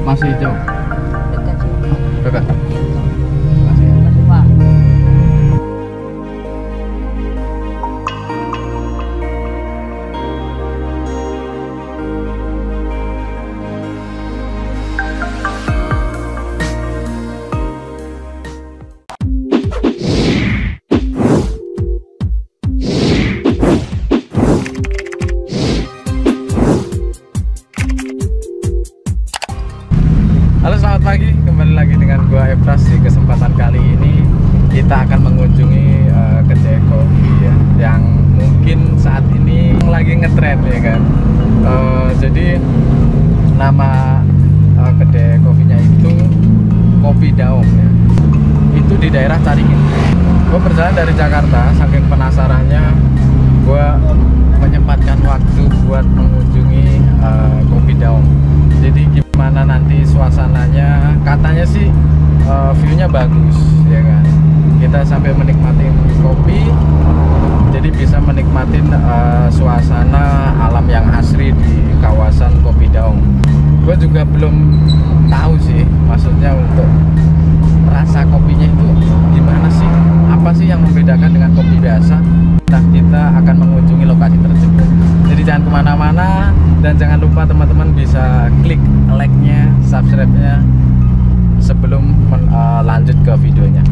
Masih jauh. Dekat sih. Dekat. Iya. Masih. Masih Pak. Halo, selamat pagi. Kembali lagi dengan gua Efras. Di kesempatan kali ini kita akan mengunjungi kedai kopi ya, yang mungkin saat ini lagi ngetren ya kan. Jadi nama kedai kopinya itu Kopi Daong ya. Itu di daerah Caringin. Gue berjalan dari Jakarta, saking penasarannya gue menyempatkan waktu buat mengunjungi Kopi Daong. Jadi gimana nanti suasananya? Katanya sih view-nya bagus ya kan. Kita sampai menikmatin kopi, jadi bisa menikmatin suasana alam yang asri di kawasan Kopi Daong. Gue juga belum tahu sih, maksudnya untuk rasa kopinya itu gimana sih? Apa sih yang membedakan dengan kopi biasa? Nah, kita akan mengunjungi lokasi tersebut. Jadi jangan kemana-mana, dan jangan lupa teman-teman bisa klik like-nya, subscribe-nya sebelum lanjut ke videonya.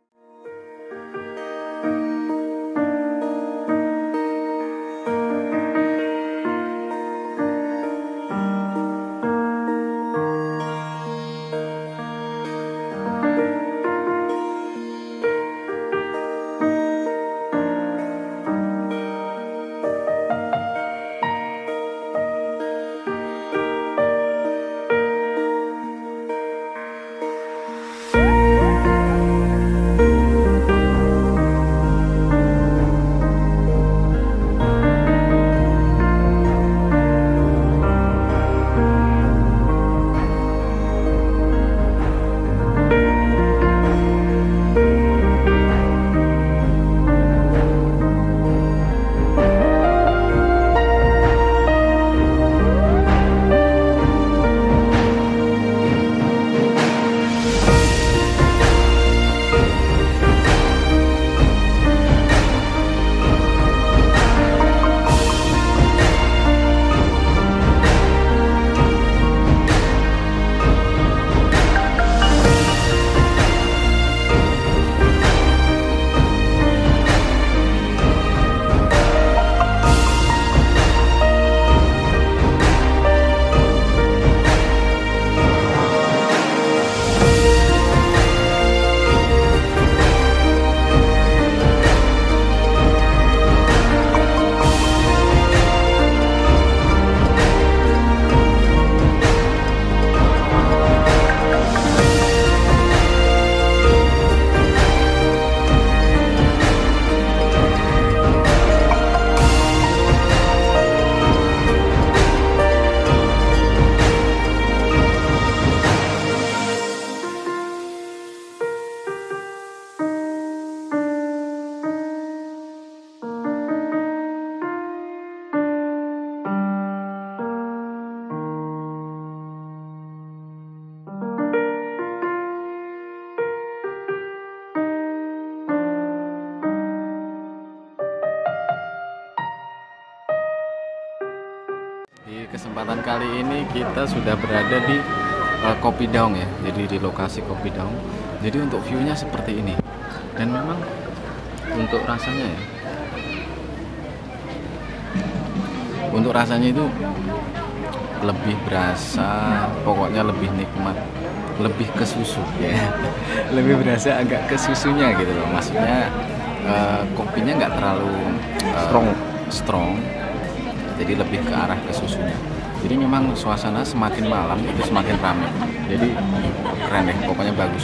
Di kesempatan kali ini kita sudah berada di Kopi Daong ya. Jadi di lokasi Kopi Daong. Jadi untuk view-nya seperti ini. Dan memang untuk rasanya ya. Untuk rasanya itu lebih berasa, pokoknya lebih nikmat, lebih ke susu ya. Lebih berasa agak ke susunya gitu loh. Maksudnya kopinya nggak terlalu strong. Jadi lebih ke arah ke susunya. Jadi memang suasana semakin malam itu semakin ramai. Jadi keren deh, pokoknya bagus.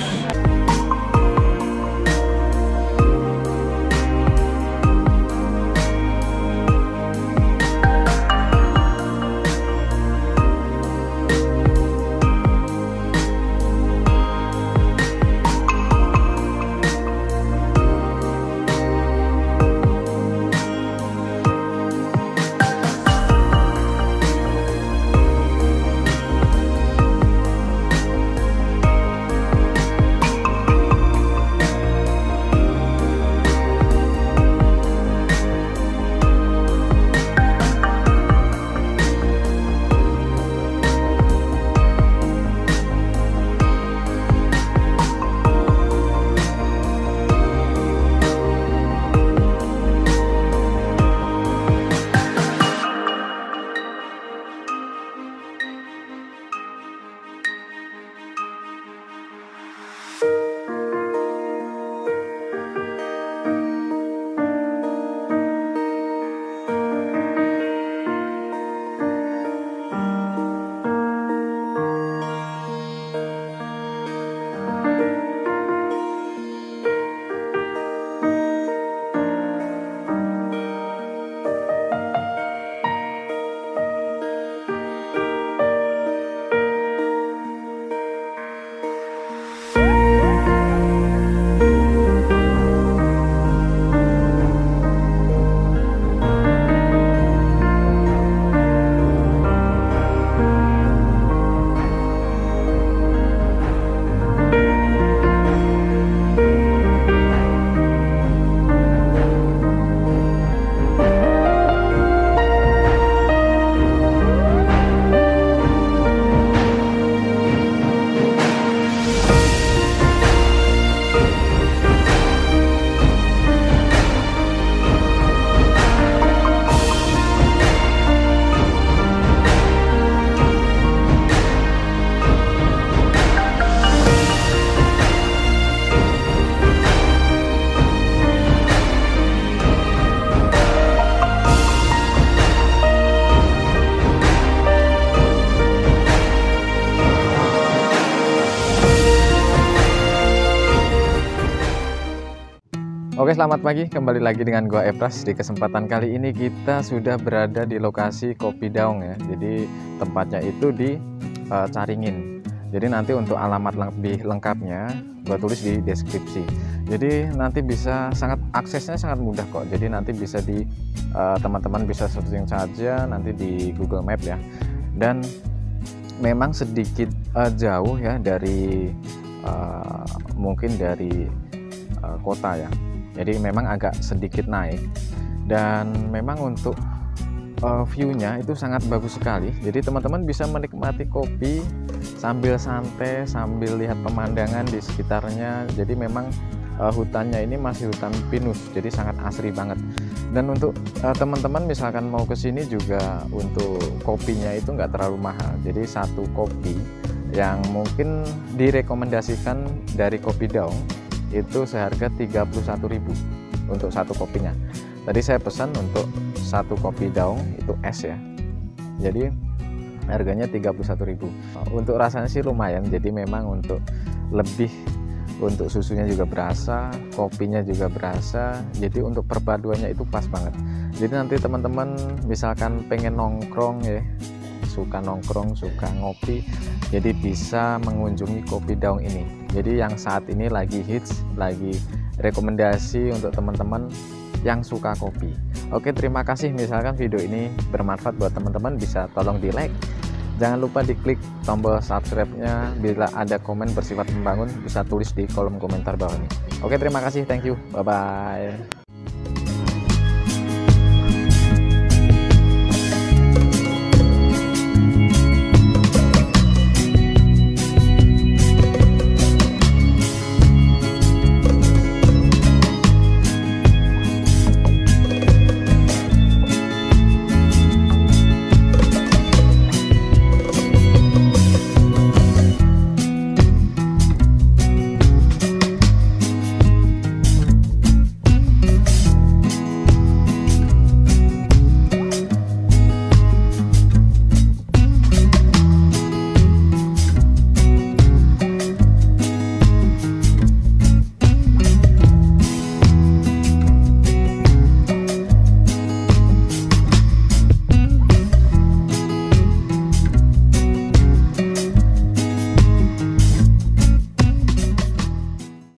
Oke, selamat pagi. Kembali lagi dengan gua Epras. Di kesempatan kali ini kita sudah berada di lokasi Kopi Daong ya. Jadi tempatnya itu di Caringin. Jadi nanti untuk alamat lebih lengkapnya gua tulis di deskripsi. Jadi nanti bisa aksesnya sangat mudah kok. Jadi nanti bisa teman-teman bisa searching saja nanti di Google Map ya. Dan memang sedikit jauh ya dari mungkin dari kota ya. Jadi memang agak sedikit naik, dan memang untuk view-nya itu sangat bagus sekali. Jadi teman-teman bisa menikmati kopi sambil santai, sambil lihat pemandangan di sekitarnya. Jadi memang hutannya ini masih hutan pinus, jadi sangat asri banget. Dan untuk teman-teman misalkan mau ke sini juga, untuk kopinya itu nggak terlalu mahal. Jadi satu kopi yang mungkin direkomendasikan dari Kopi Daong itu seharga 31.000 untuk satu kopinya. Tadi saya pesan untuk satu kopi daong itu es ya, jadi harganya 31.000. Untuk rasanya sih lumayan, jadi memang untuk susunya juga berasa, kopinya juga berasa, jadi untuk perpaduannya itu pas banget. Jadi nanti teman-teman misalkan pengen nongkrong ya, suka nongkrong, suka ngopi, jadi bisa mengunjungi Kopi Daong ini. Jadi yang saat ini lagi hits, lagi rekomendasi untuk teman-teman yang suka kopi. Oke, terima kasih. Misalkan video ini bermanfaat buat teman-teman, bisa tolong di like. Jangan lupa diklik tombol subscribe-nya. Bila ada komen bersifat membangun, bisa tulis di kolom komentar bawah ini. Oke, terima kasih. Thank you. Bye-bye.